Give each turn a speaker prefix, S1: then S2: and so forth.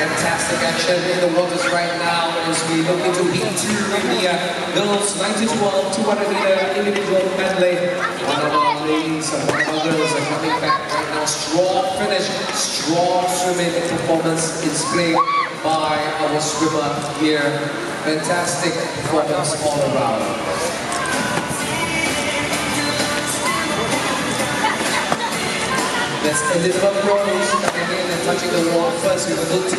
S1: Fantastic action in the waters right now as we look into P2 in the girls 9-12 200-meter individual medley. One of our ladies and one of our girls are coming back right now. Strong finish, strong swimming performance displayed by our swimmer here. Fantastic performance all around. There's Elizabeth Rose coming in and touching the wall first with a good